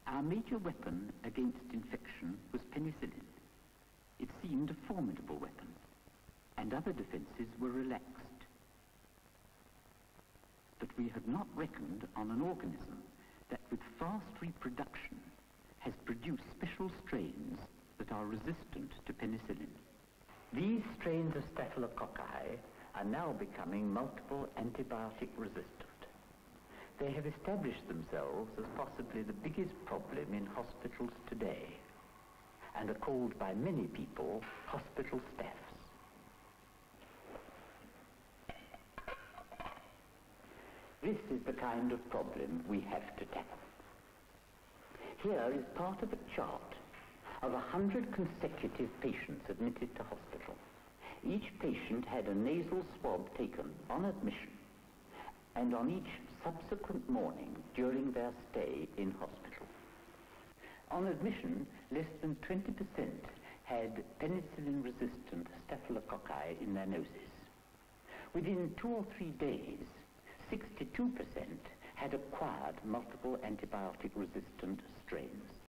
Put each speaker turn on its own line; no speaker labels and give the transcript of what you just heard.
Our major weapon against infection was penicillin. It seemed a formidable weapon, and other defenses were relaxed. But we had not reckoned on an organism that with fast reproduction has produced special strains that are resistant to penicillin. These strains of staphylococci are now becoming multiple antibiotic resistant. They have established themselves as possibly the biggest problem in hospitals today, and are called by many people hospital staphs. This is the kind of problem we have to tackle. Here is part of a chart of 100 consecutive patients admitted to hospital. Each patient had a nasal swab taken on admission and on each subsequent morning during their stay in hospital. On admission, less than 20% had penicillin-resistant staphylococci in their noses. Within 2 or 3 days, 62% had acquired multiple antibiotic-resistant strains.